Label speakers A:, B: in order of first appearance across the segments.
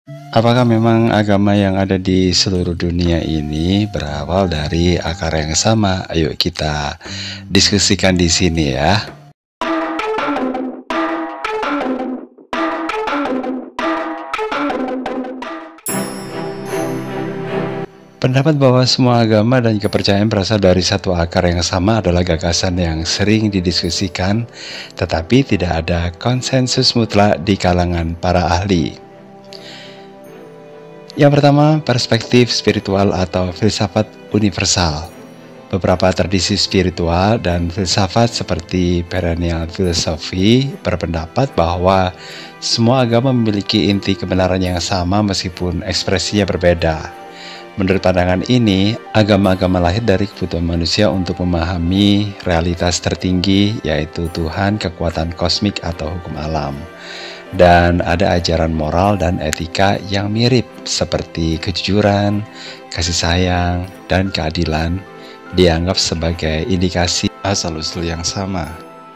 A: Apakah memang agama yang ada di seluruh dunia ini berawal dari akar yang sama? Ayo kita diskusikan di sini ya. Pendapat bahwa semua agama dan kepercayaan berasal dari satu akar yang sama adalah gagasan yang sering didiskusikan, tetapi tidak ada konsensus mutlak di kalangan para ahli. Yang pertama, perspektif spiritual atau filsafat universal. Beberapa tradisi spiritual dan filsafat seperti perennial philosophy berpendapat bahwa semua agama memiliki inti kebenaran yang sama meskipun ekspresinya berbeda. Menurut pandangan ini, agama-agama lahir dari kebutuhan manusia untuk memahami realitas tertinggi, yaitu Tuhan, kekuatan kosmik, atau hukum alam. Dan ada ajaran moral dan etika yang mirip, seperti kejujuran, kasih sayang, dan keadilan, dianggap sebagai indikasi asal-usul yang sama.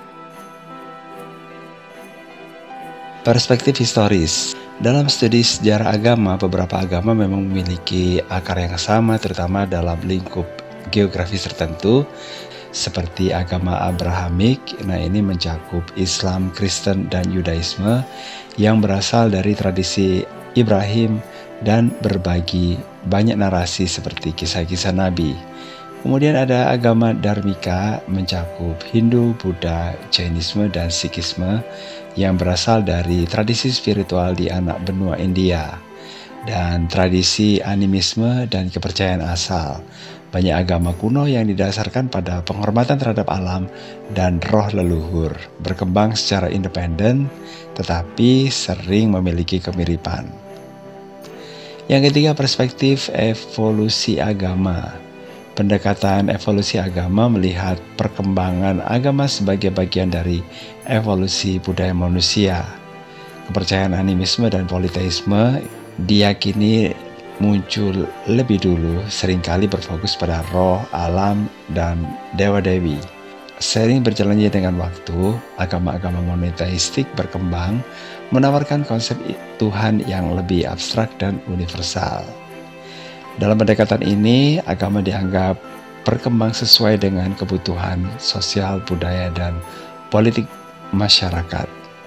A: Perspektif historis. Dalam studi sejarah agama, beberapa agama memang memiliki akar yang sama, terutama dalam lingkup geografis tertentu, seperti agama Abrahamik. Nah, ini mencakup Islam, Kristen, dan Yudaisme yang berasal dari tradisi Ibrahim dan berbagi banyak narasi seperti kisah-kisah Nabi. Kemudian ada agama Dharmika, mencakup Hindu, Buddha, Jainisme, dan Sikhisme yang berasal dari tradisi spiritual di anak benua India, dan tradisi animisme dan kepercayaan asal. Banyak agama kuno yang didasarkan pada penghormatan terhadap alam dan roh leluhur, berkembang secara independen tetapi sering memiliki kemiripan. Yang ketiga, perspektif evolusi agama. Pendekatan evolusi agama melihat perkembangan agama sebagai bagian dari evolusi budaya manusia. Kepercayaan animisme dan politeisme diyakini muncul lebih dulu, seringkali berfokus pada roh, alam, dan dewa-dewi. Sering berjalannya dengan waktu, agama-agama monoteistik berkembang, menawarkan konsep Tuhan yang lebih abstrak dan universal. Dalam pendekatan ini, agama dianggap berkembang sesuai dengan kebutuhan sosial, budaya, dan politik masyarakat.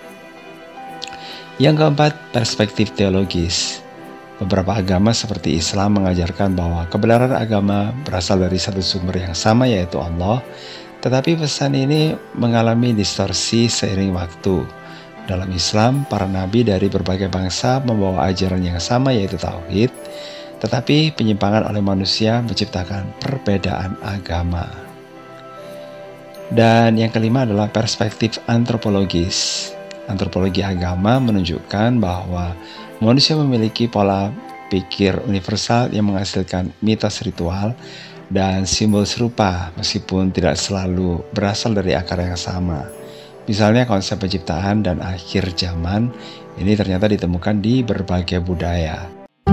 A: Yang keempat, perspektif teologis. Beberapa agama seperti Islam mengajarkan bahwa kebenaran agama berasal dari satu sumber yang sama, yaitu Allah, tetapi pesan ini mengalami distorsi seiring waktu. Dalam Islam, para nabi dari berbagai bangsa membawa ajaran yang sama, yaitu tauhid, tetapi penyimpangan oleh manusia menciptakan perbedaan agama. Dan yang kelima adalah perspektif antropologis. Antropologi agama menunjukkan bahwa manusia memiliki pola pikir universal yang menghasilkan mitos ritual dan simbol serupa meskipun tidak selalu berasal dari akar yang sama. Misalnya konsep penciptaan dan akhir zaman ini ternyata ditemukan di berbagai budaya.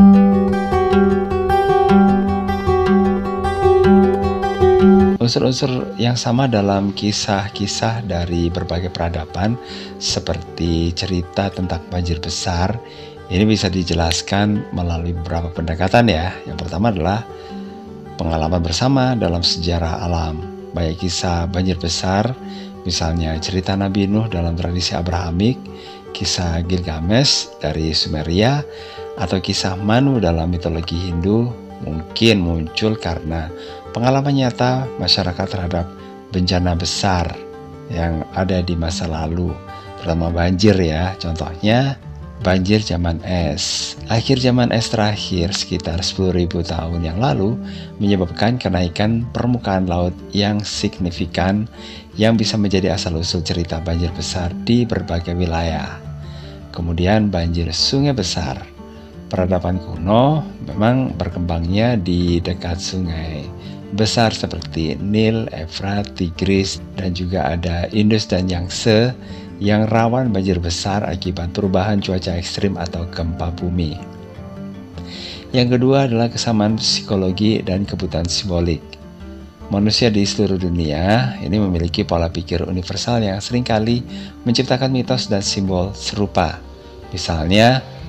A: Unsur-unsur yang sama dalam kisah-kisah dari berbagai peradaban seperti cerita tentang banjir besar ini bisa dijelaskan melalui beberapa pendekatan ya. Yang pertama adalah pengalaman bersama dalam sejarah alam. Banyak kisah banjir besar, misalnya cerita Nabi Nuh dalam tradisi Abrahamik, kisah Gilgamesh dari Sumeria, atau kisah Manu dalam mitologi Hindu mungkin muncul karena pengalaman nyata masyarakat terhadap bencana besar yang ada di masa lalu, terutama banjir ya. Contohnya banjir zaman es. Akhir zaman es terakhir sekitar 10.000 tahun yang lalu menyebabkan kenaikan permukaan laut yang signifikan yang bisa menjadi asal-usul cerita banjir besar di berbagai wilayah. Kemudian banjir sungai besar. Peradaban kuno memang berkembangnya di dekat sungai besar seperti Nil, Efrat, Tigris, dan juga ada Indus dan Yangtze yang rawan banjir besar akibat perubahan cuaca ekstrim atau gempa bumi. Yang kedua adalah kesamaan psikologi dan kebutuhan simbolik. Manusia di seluruh dunia ini memiliki pola pikir universal yang seringkali menciptakan mitos dan simbol serupa. Misalnya,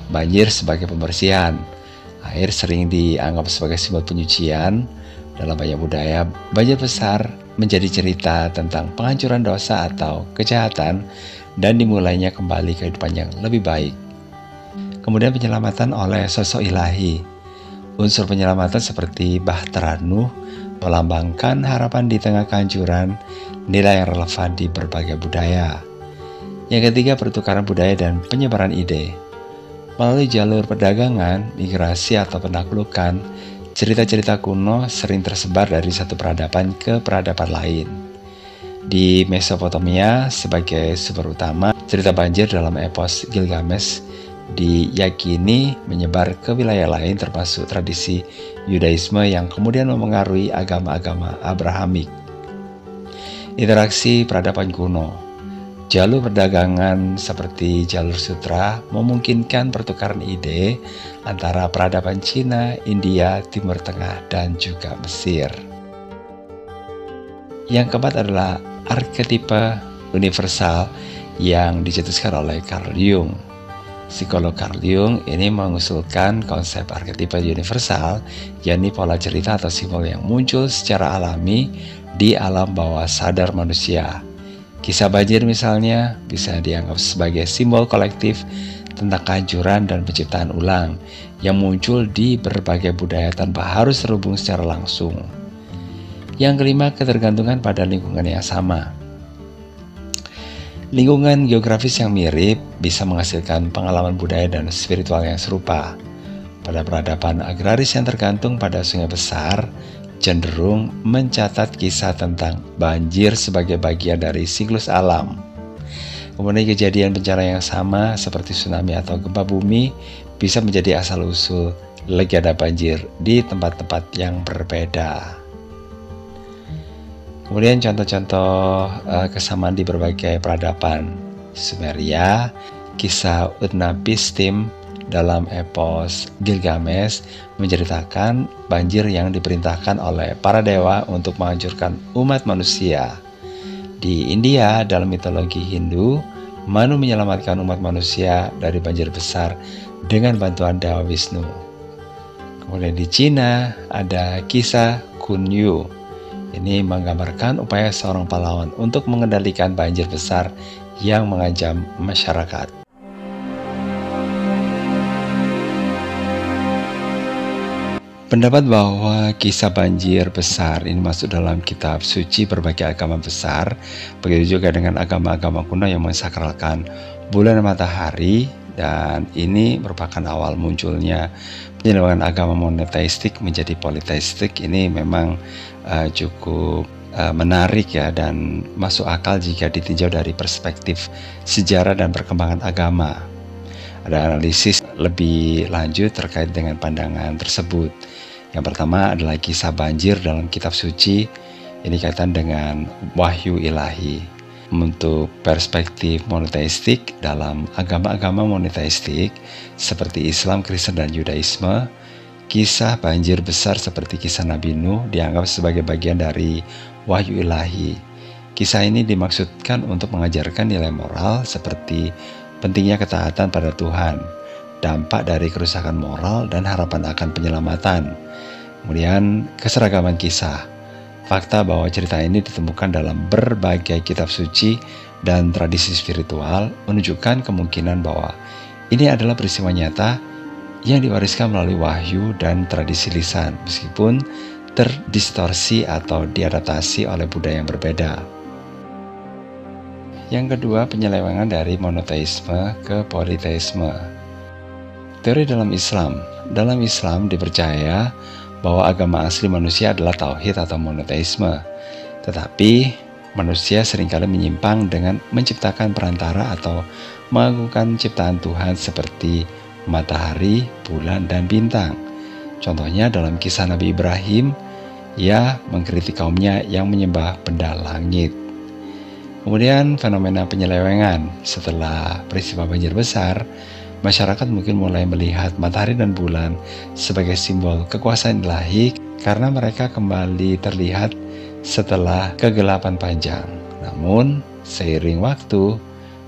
A: Banjir sebagai pembersihan. Air sering dianggap sebagai simbol penyucian. Dalam banyak budaya, banjir besar menjadi cerita tentang penghancuran dosa atau kejahatan dan dimulainya kembali kehidupan yang lebih baik. Kemudian penyelamatan oleh sosok ilahi. Unsur penyelamatan seperti Bahtera Nuh melambangkan harapan di tengah kehancuran, nilai yang relevan di berbagai budaya. Yang ketiga, pertukaran budaya dan penyebaran ide. Melalui jalur perdagangan, migrasi atau penaklukan, cerita-cerita kuno sering tersebar dari satu peradaban ke peradaban lain. Di Mesopotamia sebagai sumber utama, cerita banjir dalam epos Gilgamesh diyakini menyebar ke wilayah lain termasuk tradisi Yudaisme yang kemudian memengaruhi agama-agama Abrahamik. Interaksi peradaban kuno. Jalur perdagangan seperti jalur sutra memungkinkan pertukaran ide antara peradaban Cina, India, Timur Tengah, dan juga Mesir. Yang keempat adalah arketipe universal yang dicetuskan oleh Carl Jung. Psikolog Carl Jung ini mengusulkan konsep arketipe universal, yakni pola cerita atau simbol yang muncul secara alami di alam bawah sadar manusia. Kisah banjir misalnya bisa dianggap sebagai simbol kolektif tentang kehancuran dan penciptaan ulang yang muncul di berbagai budaya tanpa harus terhubung secara langsung. Yang kelima, ketergantungan pada lingkungan yang sama. Lingkungan geografis yang mirip bisa menghasilkan pengalaman budaya dan spiritual yang serupa. Pada peradaban agraris yang tergantung pada sungai besar, cenderung mencatat kisah tentang banjir sebagai bagian dari siklus alam. Kemudian kejadian bencana yang sama seperti tsunami atau gempa bumi bisa menjadi asal-usul legenda banjir di tempat-tempat yang berbeda. Kemudian contoh-contoh kesamaan di berbagai peradaban. Sumeria, kisah Utnapishtim dalam epos Gilgamesh menceritakan banjir yang diperintahkan oleh para dewa untuk menghancurkan umat manusia. Di India, dalam mitologi Hindu, Manu menyelamatkan umat manusia dari banjir besar dengan bantuan Dewa Wisnu. Kemudian di Cina ada kisah Kunyu. Ini menggambarkan upaya seorang pahlawan untuk mengendalikan banjir besar yang mengancam masyarakat. Pendapat bahwa kisah banjir besar ini masuk dalam kitab suci berbagai agama besar, begitu juga dengan agama-agama kuno yang mensakralkan bulan matahari, dan ini merupakan awal munculnya penyelewengan agama monoteistik menjadi politeistik. Ini memang cukup menarik ya, dan masuk akal jika ditinjau dari perspektif sejarah dan perkembangan agama. Ada analisis lebih lanjut terkait dengan pandangan tersebut. Yang pertama adalah kisah banjir dalam kitab suci. Ini kaitan dengan wahyu ilahi. Untuk perspektif monoteistik dalam agama-agama monoteistik seperti Islam, Kristen, dan Yudaisme, kisah banjir besar seperti kisah Nabi Nuh dianggap sebagai bagian dari wahyu ilahi. Kisah ini dimaksudkan untuk mengajarkan nilai moral seperti pentingnya ketaatan pada Tuhan, dampak dari kerusakan moral, dan harapan akan penyelamatan. Kemudian keseragaman kisah. Fakta bahwa cerita ini ditemukan dalam berbagai kitab suci dan tradisi spiritual menunjukkan kemungkinan bahwa ini adalah peristiwa nyata yang diwariskan melalui wahyu dan tradisi lisan, meskipun terdistorsi atau diadaptasi oleh budaya yang berbeda. Yang kedua, penyelewengan dari monoteisme ke politeisme. Teori dalam Islam. Dalam Islam dipercaya bahwa agama asli manusia adalah tauhid atau monoteisme. Tetapi manusia seringkali menyimpang dengan menciptakan perantara atau mengagungkan ciptaan Tuhan seperti matahari, bulan, dan bintang. Contohnya dalam kisah Nabi Ibrahim, ia mengkritik kaumnya yang menyembah benda langit. Kemudian fenomena penyelewengan. Setelah peristiwa banjir besar, masyarakat mungkin mulai melihat matahari dan bulan sebagai simbol kekuasaan ilahi karena mereka kembali terlihat setelah kegelapan panjang. Namun, seiring waktu,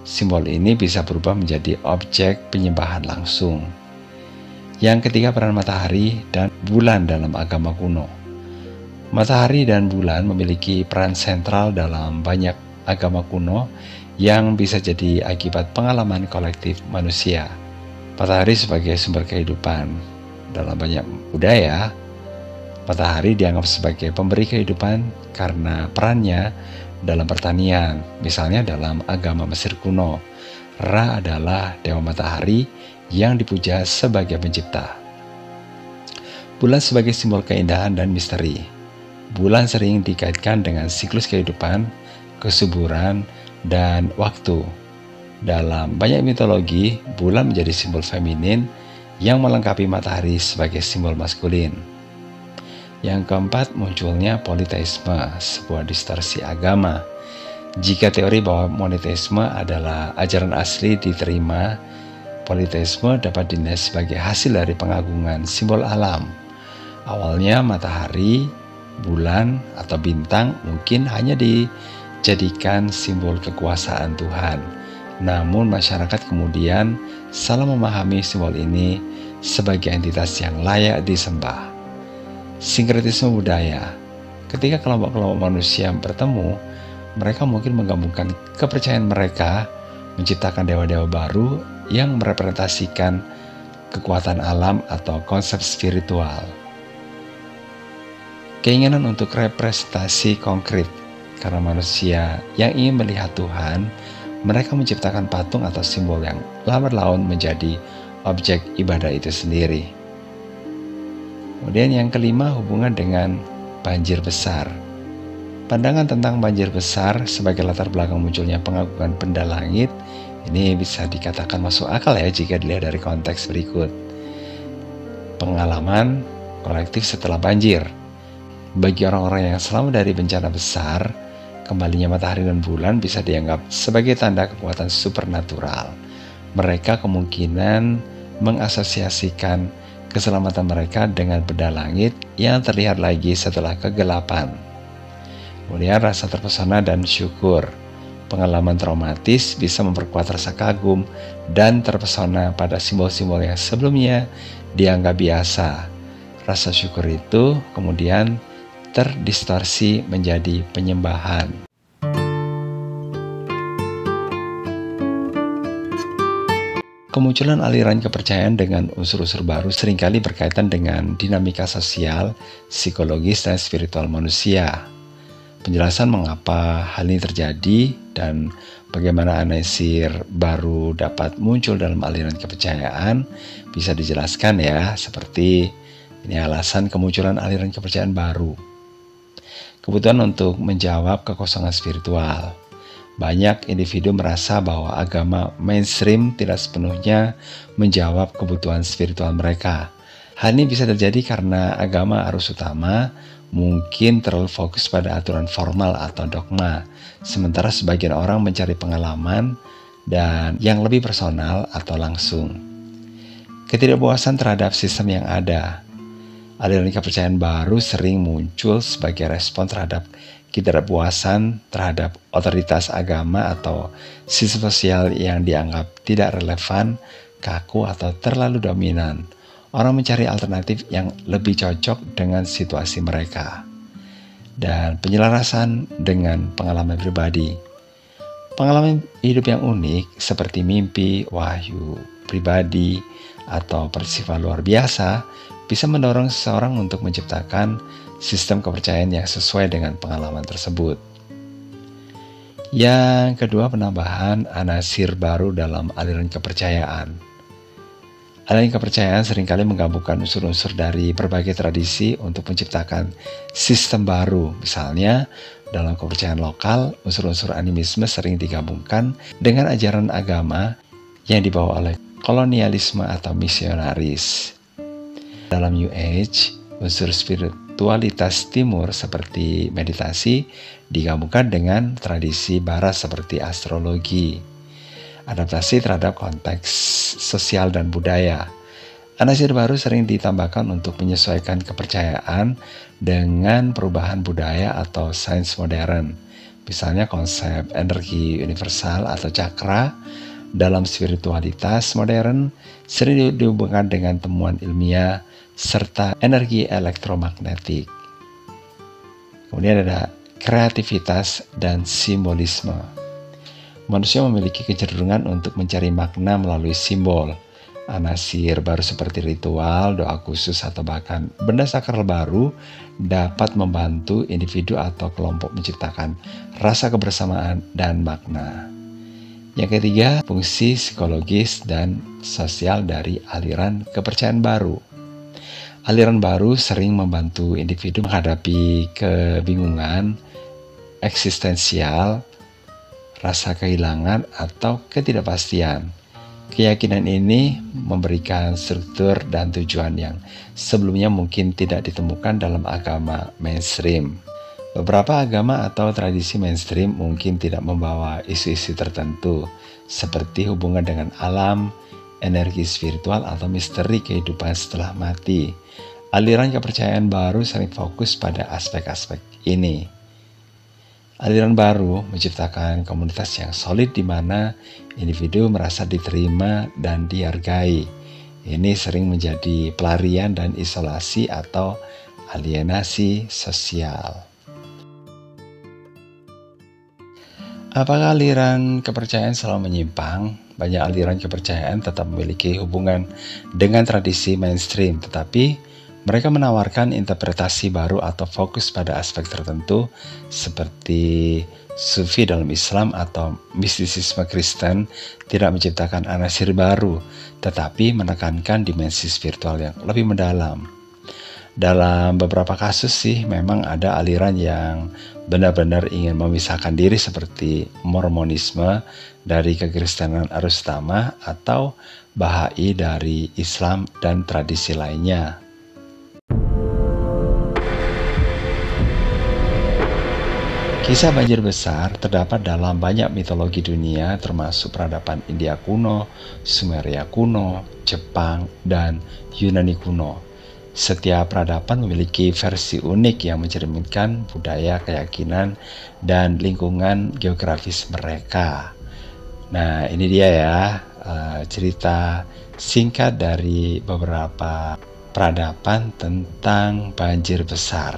A: Simbol ini bisa berubah menjadi objek penyembahan langsung. Yang ketiga, peran matahari dan bulan dalam agama kuno. Matahari dan bulan memiliki peran sentral dalam banyak agama kuno yang bisa jadi akibat pengalaman kolektif manusia. Matahari sebagai sumber kehidupan. Dalam banyak budaya, matahari dianggap sebagai pemberi kehidupan karena perannya dalam pertanian. Misalnya dalam agama Mesir kuno, Ra adalah dewa matahari yang dipuja sebagai pencipta. Bulan sebagai simbol keindahan dan misteri. Bulan sering dikaitkan dengan siklus kehidupan, kesuburan, dan waktu. Dalam banyak mitologi, bulan menjadi simbol feminin yang melengkapi matahari sebagai simbol maskulin. Yang keempat, munculnya politeisme, sebuah distorsi agama. Jika teori bahwa monoteisme adalah ajaran asli diterima, politeisme dapat dinilai sebagai hasil dari pengagungan simbol alam. Awalnya matahari, bulan, atau bintang mungkin hanya dijadikan simbol kekuasaan Tuhan. Namun masyarakat kemudian salah memahami simbol ini sebagai entitas yang layak disembah. Sinkretisme budaya. Ketika kelompok-kelompok manusia bertemu, mereka mungkin menggabungkan kepercayaan mereka menciptakan dewa-dewa baru yang merepresentasikan kekuatan alam atau konsep spiritual. Keinginan untuk representasi konkret. Karena manusia yang ingin melihat Tuhan, mereka menciptakan patung atau simbol yang lambat laun menjadi objek ibadah itu sendiri. Kemudian yang kelima, hubungan dengan banjir besar. Pandangan tentang banjir besar sebagai latar belakang munculnya pengagungan benda langit ini bisa dikatakan masuk akal ya jika dilihat dari konteks berikut. Pengalaman kolektif setelah banjir. Bagi orang-orang yang selamat dari bencana besar, kembalinya matahari dan bulan bisa dianggap sebagai tanda kekuatan supernatural. Mereka kemungkinan mengasosiasikan keselamatan mereka dengan benda langit yang terlihat lagi setelah kegelapan. Kemudian rasa terpesona dan syukur. Pengalaman traumatis bisa memperkuat rasa kagum dan terpesona pada simbol-simbol yang sebelumnya dianggap biasa. Rasa syukur itu kemudian terdistorsi menjadi penyembahan. Kemunculan aliran kepercayaan dengan unsur-unsur baru seringkali berkaitan dengan dinamika sosial, psikologis, dan spiritual manusia. Penjelasan mengapa hal ini terjadi dan bagaimana analisir baru dapat muncul dalam aliran kepercayaan bisa dijelaskan ya, seperti ini alasan kemunculan aliran kepercayaan baru. Kebutuhan untuk menjawab kekosongan spiritual. Banyak individu merasa bahwa agama mainstream tidak sepenuhnya menjawab kebutuhan spiritual mereka. Hal ini bisa terjadi karena agama arus utama mungkin terlalu fokus pada aturan formal atau dogma, sementara sebagian orang mencari pengalaman dan yang lebih personal atau langsung. Ketidakpuasan terhadap sistem yang ada. Aliran kepercayaan baru sering muncul sebagai respon terhadap ketidakpuasan terhadap otoritas agama atau sistem sosial yang dianggap tidak relevan, kaku, atau terlalu dominan. Orang mencari alternatif yang lebih cocok dengan situasi mereka. Dan penyelarasan dengan pengalaman pribadi. Pengalaman hidup yang unik seperti mimpi, wahyu pribadi, atau peristiwa luar biasa bisa mendorong seseorang untuk menciptakan sistem kepercayaan yang sesuai dengan pengalaman tersebut. Yang kedua, penambahan anasir baru dalam aliran kepercayaan. Aliran kepercayaan seringkali menggabungkan unsur-unsur dari berbagai tradisi untuk menciptakan sistem baru. Misalnya, dalam kepercayaan lokal, unsur-unsur animisme sering digabungkan dengan ajaran agama yang dibawa oleh kolonialisme atau misionaris. Dalam New Age, unsur spiritualitas timur seperti meditasi digabungkan dengan tradisi barat seperti astrologi. Adaptasi terhadap konteks sosial dan budaya. Anasir baru sering ditambahkan untuk menyesuaikan kepercayaan dengan perubahan budaya atau sains modern. Misalnya konsep energi universal atau cakra dalam spiritualitas modern sering dihubungkan dengan temuan ilmiah serta energi elektromagnetik. Kemudian ada kreativitas dan simbolisme. Manusia memiliki kecenderungan untuk mencari makna melalui simbol. Anasir baru seperti ritual, doa khusus, atau bahkan benda sakral baru dapat membantu individu atau kelompok menciptakan rasa kebersamaan dan makna. Yang ketiga, fungsi psikologis dan sosial dari aliran kepercayaan baru. Aliran baru sering membantu individu menghadapi kebingungan eksistensial, rasa kehilangan, atau ketidakpastian. Keyakinan ini memberikan struktur dan tujuan yang sebelumnya mungkin tidak ditemukan dalam agama mainstream. Beberapa agama atau tradisi mainstream mungkin tidak membawa isu-isu tertentu, seperti hubungan dengan alam, energi spiritual, atau misteri kehidupan setelah mati. Aliran kepercayaan baru sering fokus pada aspek-aspek ini. Aliran baru menciptakan komunitas yang solid di mana individu merasa diterima dan dihargai. Ini sering menjadi pelarian dan isolasi atau alienasi sosial. Apakah aliran kepercayaan selalu menyimpang? Banyak aliran kepercayaan tetap memiliki hubungan dengan tradisi mainstream, tetapi mereka menawarkan interpretasi baru atau fokus pada aspek tertentu seperti Sufi dalam Islam atau mistisisme Kristen tidak menciptakan anasir baru, tetapi menekankan dimensi spiritual yang lebih mendalam. Dalam beberapa kasus sih memang ada aliran yang benar-benar ingin memisahkan diri seperti Mormonisme dari kekristenan arus utama atau Bahai dari Islam dan tradisi lainnya. Kisah banjir besar terdapat dalam banyak mitologi dunia termasuk peradaban India kuno, Sumeria kuno, Jepang, dan Yunani kuno. Setiap peradaban memiliki versi unik yang mencerminkan budaya, keyakinan, dan lingkungan geografis mereka. Nah, ini dia ya cerita singkat dari beberapa peradaban tentang banjir besar.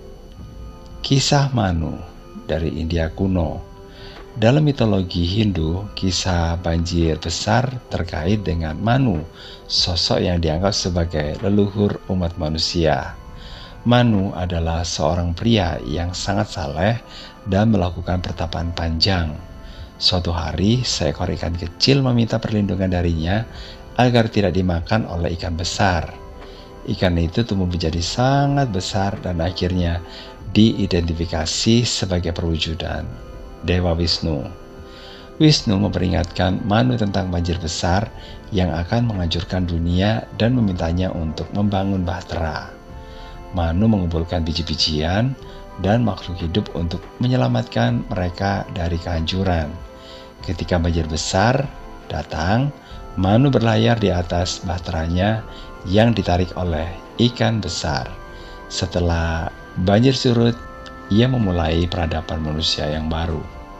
A: Kisah Manu dari India kuno. Dalam mitologi Hindu, kisah banjir besar terkait dengan Manu, sosok yang dianggap sebagai leluhur umat manusia. Manu adalah seorang pria yang sangat saleh dan melakukan pertapaan panjang. Suatu hari, seekor ikan kecil meminta perlindungan darinya agar tidak dimakan oleh ikan besar. Ikan itu tumbuh menjadi sangat besar dan akhirnya diidentifikasi sebagai perwujudan Dewa Wisnu. Wisnu memperingatkan Manu tentang banjir besar yang akan menghancurkan dunia dan memintanya untuk membangun bahtera. Manu mengumpulkan biji-bijian dan makhluk hidup untuk menyelamatkan mereka dari kehancuran. Ketika banjir besar datang, Manu berlayar di atas bahteranya yang ditarik oleh ikan besar. Setelah banjir surut, ia memulai peradaban manusia yang baru.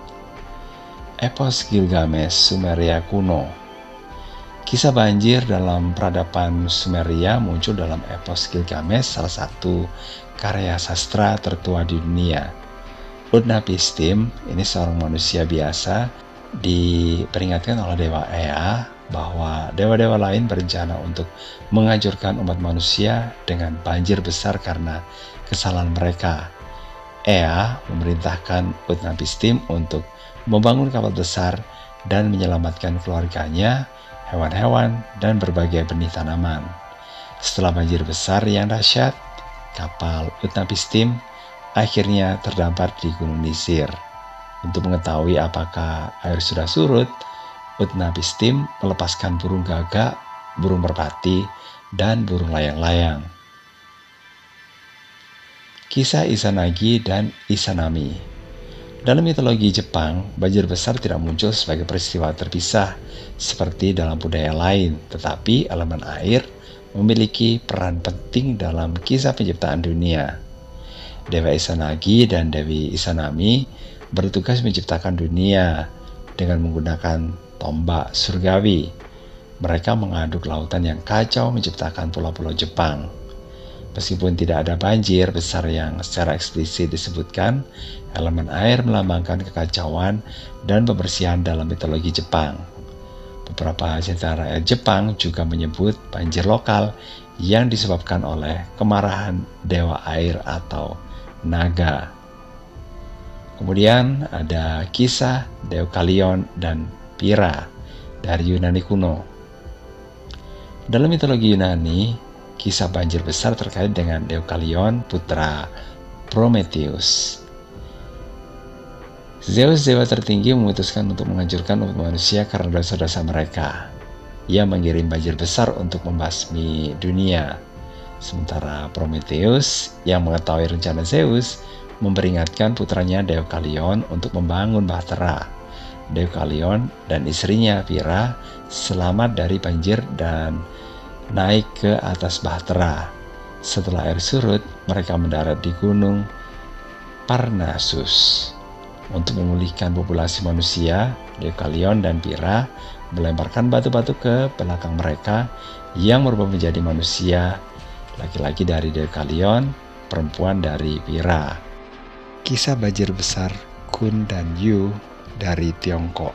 A: Epos Gilgamesh Sumeria kuno. Kisah banjir dalam peradaban Sumeria muncul dalam epos Gilgamesh, salah satu karya sastra tertua di dunia. Utnapishtim, ini seorang manusia biasa, diperingatkan oleh Dewa Ea bahwa dewa-dewa lain berencana untuk menghancurkan umat manusia dengan banjir besar karena kesalahan mereka. Ea memerintahkan Utnapishtim untuk membangun kapal besar dan menyelamatkan keluarganya, hewan-hewan, dan berbagai benih tanaman. Setelah banjir besar yang dahsyat, kapal Utnapishtim akhirnya terdampar di Gunung Nisir. Untuk mengetahui apakah air sudah surut, Utnapishtim melepaskan burung gagak, burung merpati, dan burung layang-layang. Kisah Izanagi dan Izanami. Dalam mitologi Jepang, banjir besar tidak muncul sebagai peristiwa terpisah seperti dalam budaya lain, tetapi elemen air memiliki peran penting dalam kisah penciptaan dunia. Dewa Izanagi dan Dewi Izanami bertugas menciptakan dunia dengan menggunakan tombak surgawi. Mereka mengaduk lautan yang kacau menciptakan pulau-pulau Jepang. Meskipun tidak ada banjir besar yang secara eksplisit disebutkan, elemen air melambangkan kekacauan dan pembersihan dalam mitologi Jepang. Beberapa cerita rakyat Jepang juga menyebut banjir lokal yang disebabkan oleh kemarahan dewa air atau naga. Kemudian ada kisah Deukalion dan Pyrrha dari Yunani kuno. Dalam mitologi Yunani, kisah banjir besar terkait dengan Deukalion, putra Prometheus. Zeus, dewa tertinggi, memutuskan untuk menghancurkan umat manusia karena dosa-dosa mereka. Ia mengirim banjir besar untuk membasmi dunia. Sementara Prometheus, yang mengetahui rencana Zeus, memperingatkan putranya Deukalion untuk membangun bahtera. Deukalion dan istrinya Pyrrha selamat dari banjir dan naik ke atas bahtera. Setelah air surut, mereka mendarat di gunung Parnassus. Untuk memulihkan populasi manusia, Deukalion dan Pyrrha melemparkan batu-batu ke belakang mereka yang berubah menjadi manusia, laki-laki dari Deukalion, perempuan dari Pyrrha. Kisah banjir besar Kun dan Yu dari Tiongkok.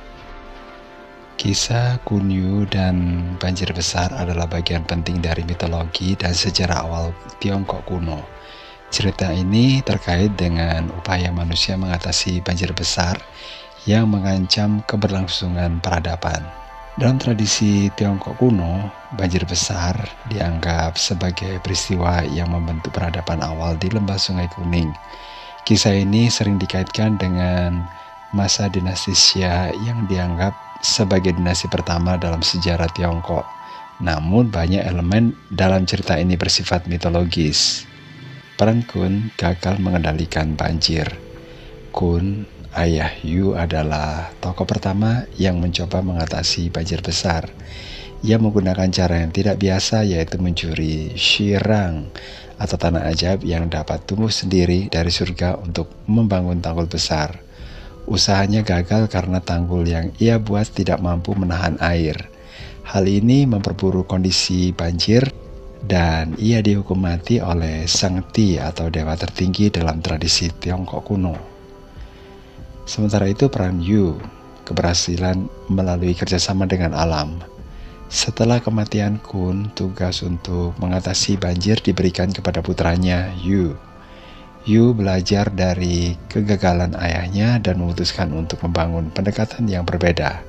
A: Kisah Kun Yu dan banjir besar adalah bagian penting dari mitologi dan sejarah awal Tiongkok kuno. Cerita ini terkait dengan upaya manusia mengatasi banjir besar yang mengancam keberlangsungan peradaban. Dalam tradisi Tiongkok kuno, banjir besar dianggap sebagai peristiwa yang membentuk peradaban awal di lembah Sungai Kuning. Kisah ini sering dikaitkan dengan masa dinasti Xia yang dianggap sebagai dinasti pertama dalam sejarah Tiongkok. Namun banyak elemen dalam cerita ini bersifat mitologis. Peran Kun gagal mengendalikan banjir. Kun, ayah Yu, adalah tokoh pertama yang mencoba mengatasi banjir besar. Ia menggunakan cara yang tidak biasa, yaitu mencuri shirang atau tanah ajaib yang dapat tumbuh sendiri dari surga untuk membangun tanggul besar. Usahanya gagal karena tanggul yang ia buat tidak mampu menahan air. Hal ini memperburuk kondisi banjir dan ia dihukum mati oleh Sang Ti atau dewa tertinggi dalam tradisi Tiongkok kuno. Sementara itu peran Yu keberhasilan melalui kerjasama dengan alam. Setelah kematian Kun, tugas untuk mengatasi banjir diberikan kepada putranya Yu. Yu belajar dari kegagalan ayahnya dan memutuskan untuk membangun pendekatan yang berbeda.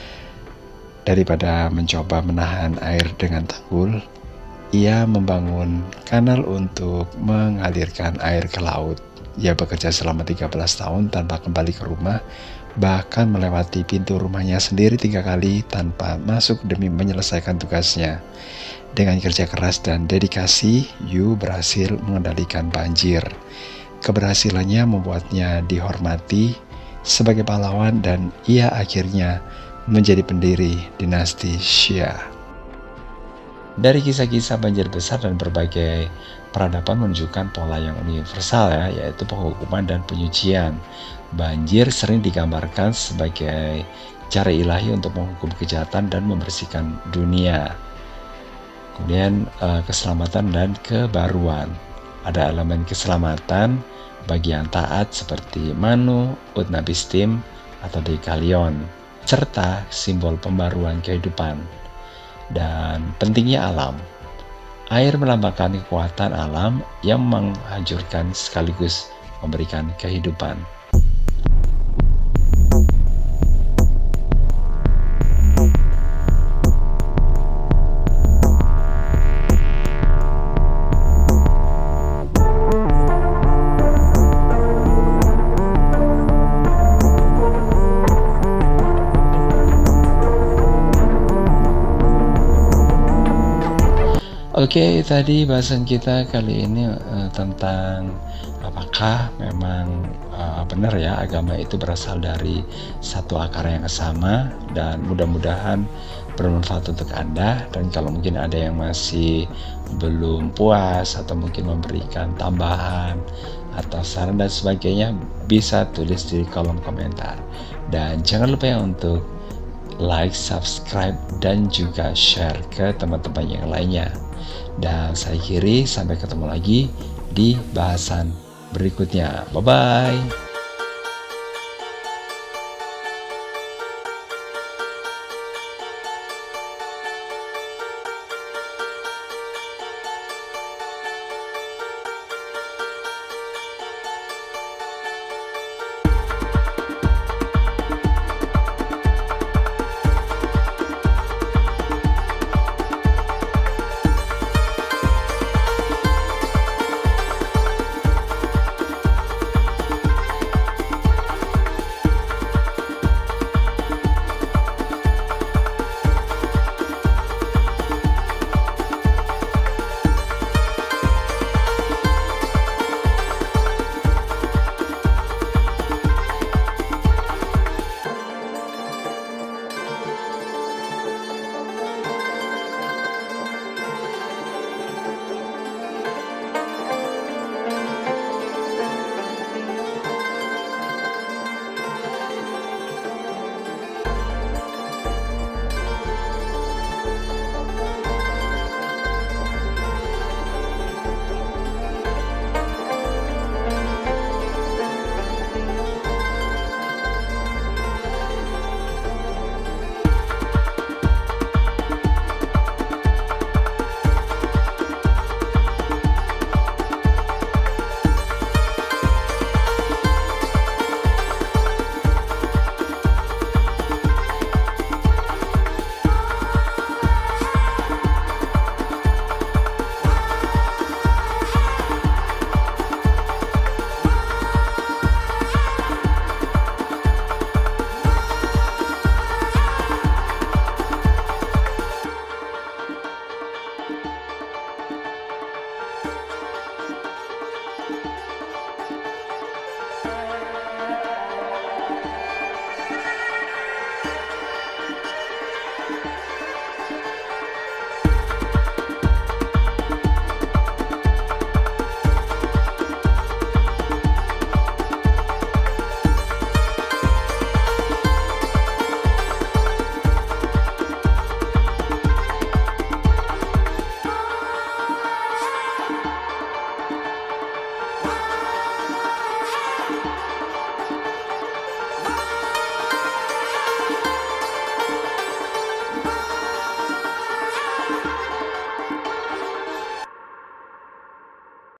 A: Daripada mencoba menahan air dengan tanggul, ia membangun kanal untuk mengalirkan air ke laut. Ia bekerja selama 13 tahun tanpa kembali ke rumah, bahkan melewati pintu rumahnya sendiri 3 kali tanpa masuk demi menyelesaikan tugasnya. Dengan kerja keras dan dedikasi, Yu berhasil mengendalikan banjir. Keberhasilannya membuatnya dihormati sebagai pahlawan dan ia akhirnya menjadi pendiri dinasti Xia. Dari kisah-kisah banjir besar dan berbagai peradaban menunjukkan pola yang universal yaitu penghukuman dan penyucian. Banjir sering digambarkan sebagai cara ilahi untuk menghukum kejahatan dan membersihkan dunia. Kemudian keselamatan dan kebaruan. Ada elemen keselamatan bagi yang taat seperti Manu, Utnapishtim, atau Deukalion, serta simbol pembaruan kehidupan. Dan pentingnya alam. Air melambangkan kekuatan alam yang menghancurkan sekaligus memberikan kehidupan. Oke, tadi bahasan kita kali ini tentang apakah memang benar ya agama itu berasal dari satu akar yang sama, dan mudah-mudahan bermanfaat untuk Anda. Dan kalau mungkin ada yang masih belum puas atau mungkin memberikan tambahan atau saran dan sebagainya, bisa tulis di kolom komentar. Dan jangan lupa ya untuk like, subscribe, dan juga share ke teman-teman yang lainnya. Dan saya akhiri, sampai ketemu lagi di bahasan berikutnya. Bye-bye.